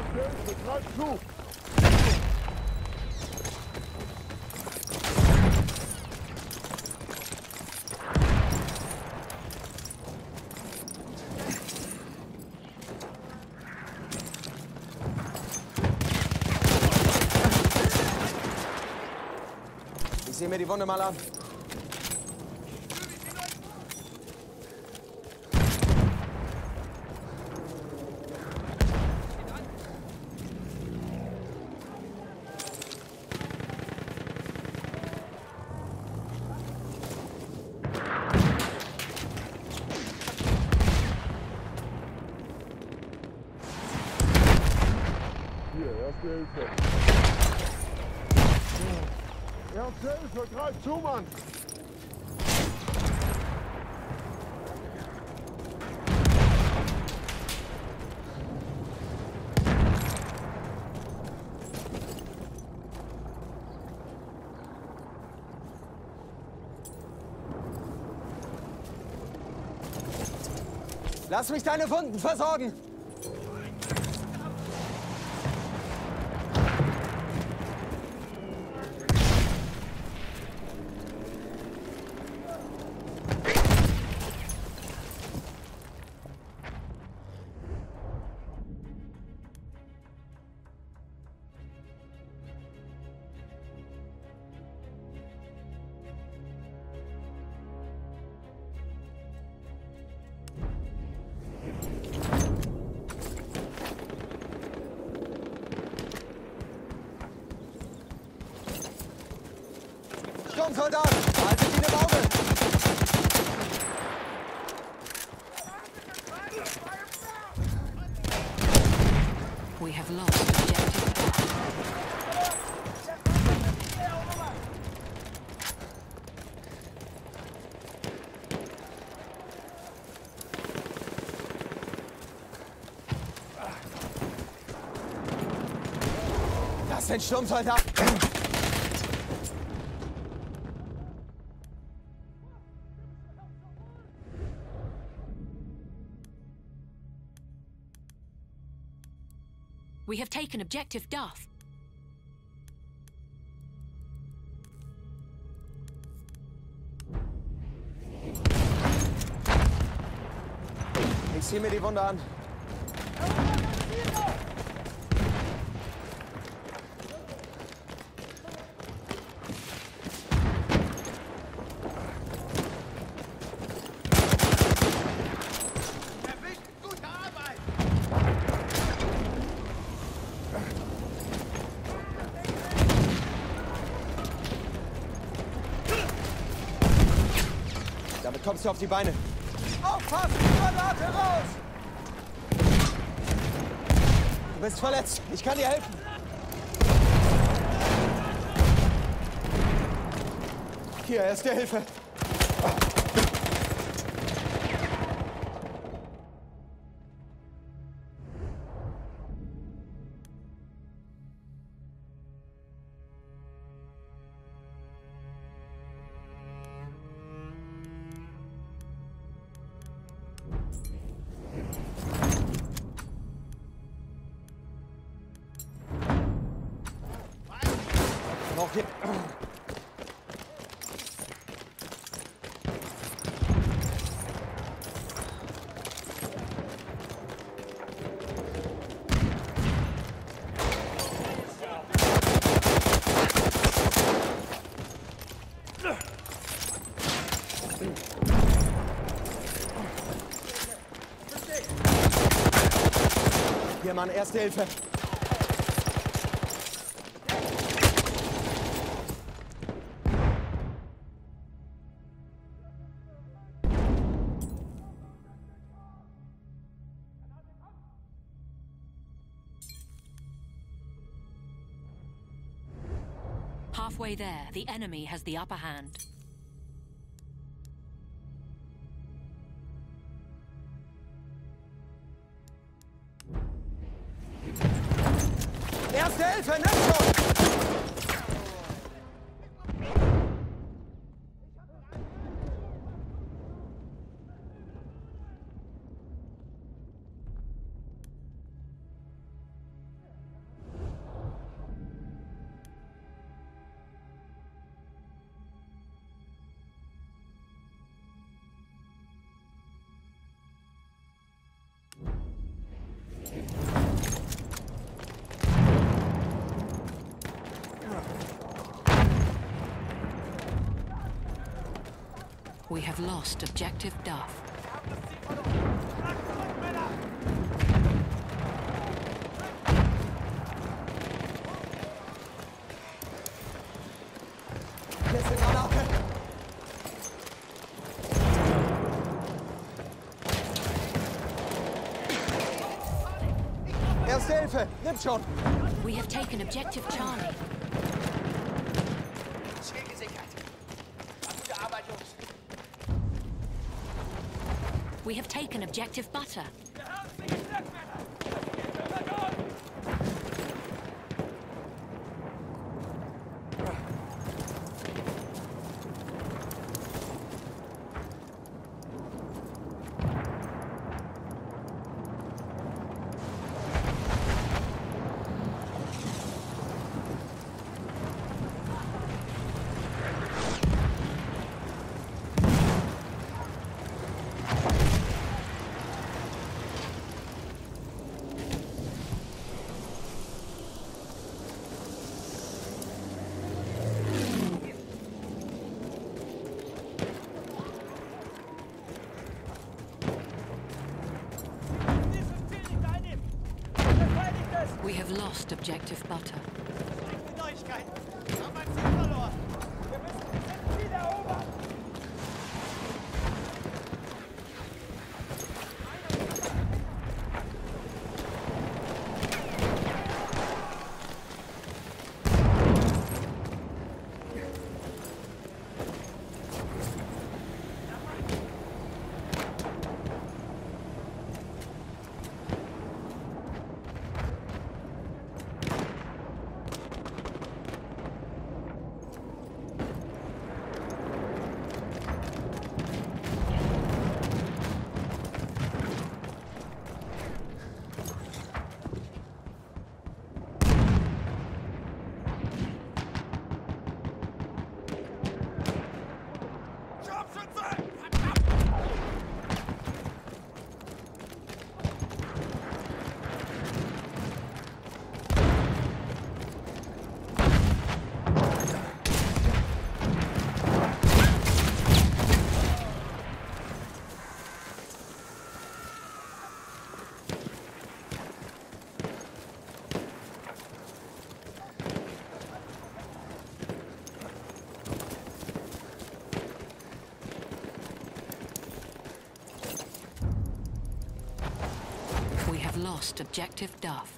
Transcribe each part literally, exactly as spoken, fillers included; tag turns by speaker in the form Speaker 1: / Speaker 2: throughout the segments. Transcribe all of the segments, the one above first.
Speaker 1: Hilfe, greif zu!
Speaker 2: Ich sehe mir die Wunde mal an.
Speaker 1: Hier, erste Hilfe. Erste Hilfe, greif zu, Mann!
Speaker 2: Lass mich deine Wunden versorgen! Sturmsoldat! Haltet ihn im Auge!
Speaker 3: We have lost objective.
Speaker 2: Das sind Sturmsoldaten!
Speaker 3: We have taken objective Duff.
Speaker 2: Ich sehe mir die Wunde an. Damit kommst du auf die Beine. Aufpassen! Granate raus! Du bist verletzt. Ich kann dir helfen. Hier, erste Hilfe. Noch hier. Hier, Mann, erste Hilfe.
Speaker 3: Halfway there, the enemy has the upper hand.
Speaker 2: Erste Hilfe, nimm schon!
Speaker 3: We have lost objective Duff.
Speaker 2: Letzte Granate. Erste Hilfe, nimm schon.
Speaker 3: We have taken objective Charlie.
Speaker 4: Ziel gesichert. Gute Arbeit, Jungs.
Speaker 3: We have taken objective Butter. We have lost objective Butter.
Speaker 2: Neuigkeiten. Wir haben ein Ziel verloren. Wir müssen das Ziel erobern.
Speaker 3: We have lost objective Duff.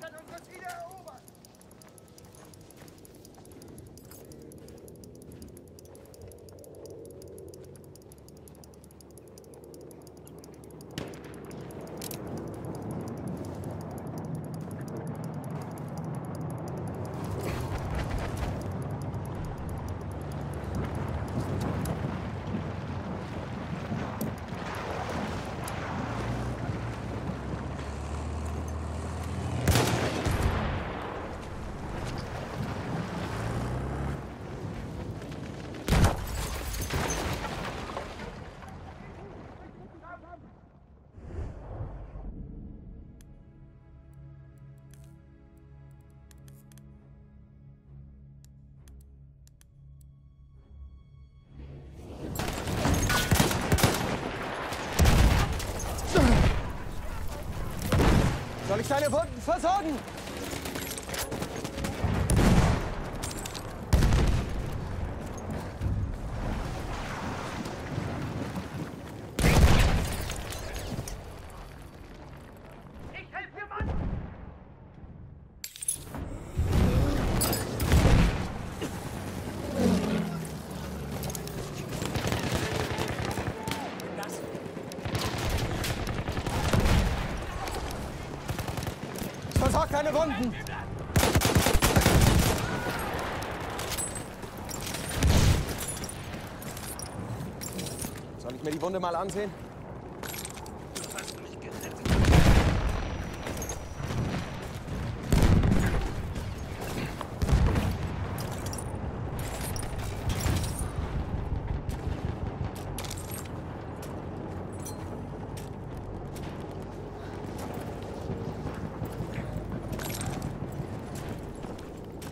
Speaker 2: Soll ich deine Wunden versorgen?
Speaker 4: Ich helfe dir, Mann!
Speaker 2: Versorg deine Wunden! Soll ich mir die Wunde mal ansehen?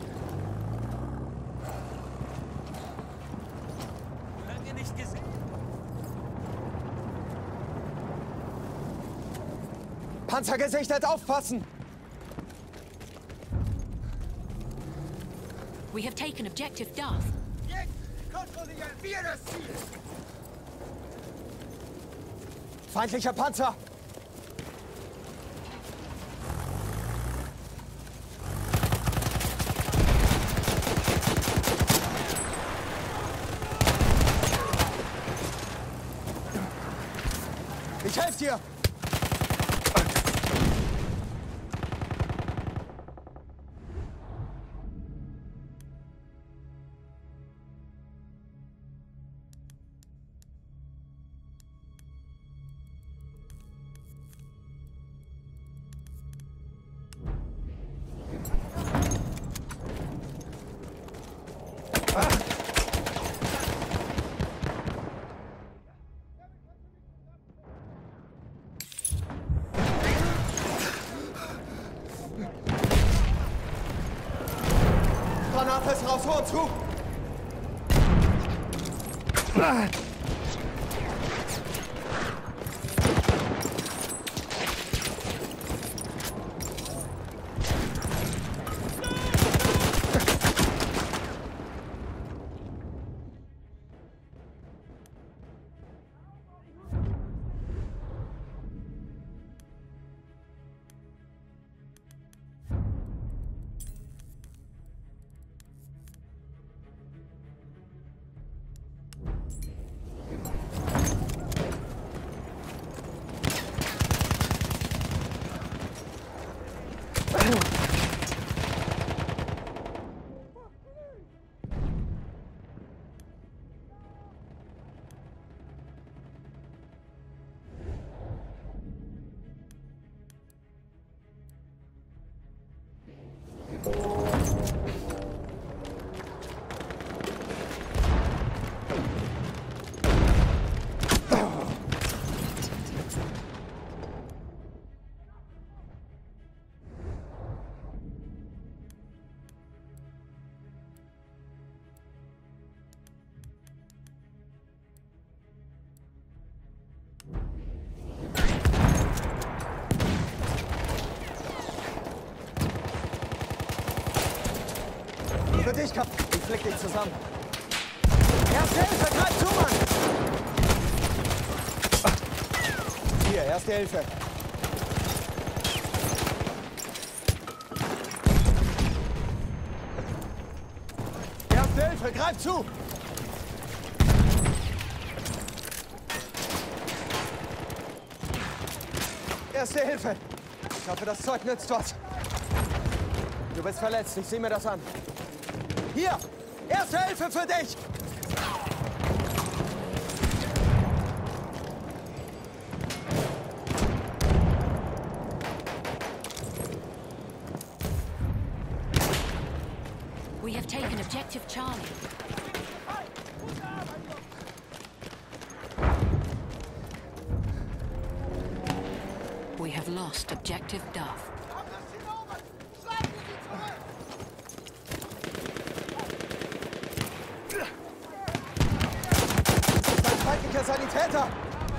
Speaker 4: Lange nicht gesehen.
Speaker 5: Panzer gesichtet, aufpassen!
Speaker 3: We have taken objective Duff.
Speaker 2: Jetzt kontrollieren wir das Ziel!
Speaker 5: Feindlicher Panzer! Ich helfe dir! Granate ist raus, hör zu! Für dich, Kap. Ich flick dich zusammen. Erste Hilfe, greif zu, Mann! Hier, erste Hilfe. Erste Hilfe, greif zu! Erste Hilfe. Ich hoffe, das Zeug nützt was. Du bist verletzt, ich sehe mir das an. Hier! Erste Hilfe für dich!
Speaker 3: We have taken objective Charlie. We have lost objective Duff.
Speaker 5: Feindlicher Sanitäter!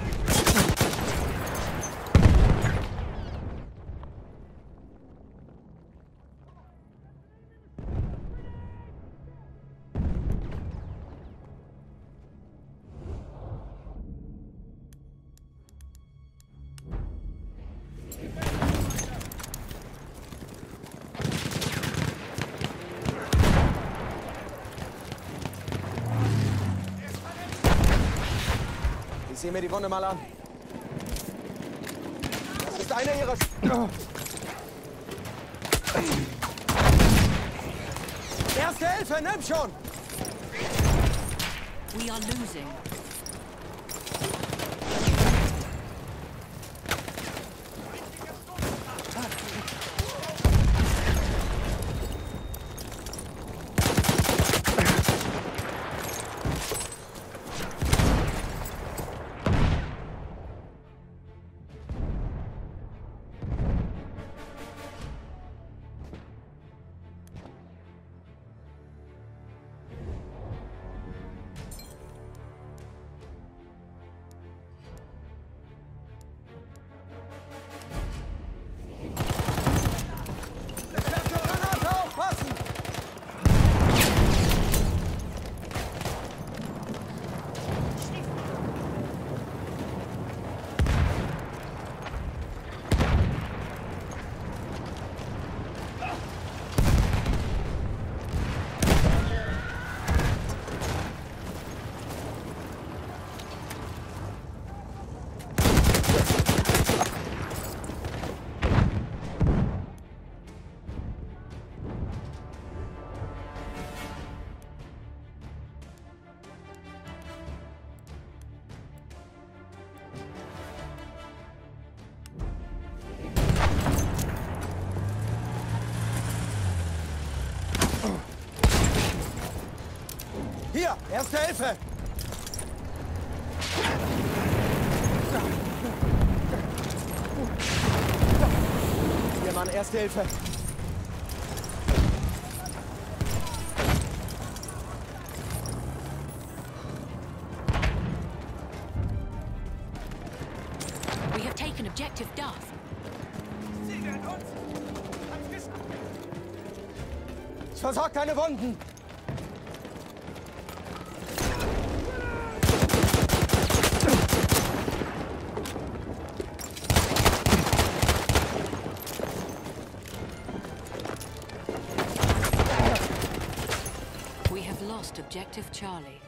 Speaker 5: Ich sehe mir die Wunde mal an. Das ist einer ihrer... Sch Erste Hilfe, nimm schon!
Speaker 3: We are losing.
Speaker 5: Hier, Erste Hilfe! Hier, Mann, Erste Hilfe!
Speaker 3: We have taken objective Duff.
Speaker 2: Sie werden uns! Angriffen!
Speaker 5: Ich versorge deine Wunden!
Speaker 3: We have lost objective Charlie.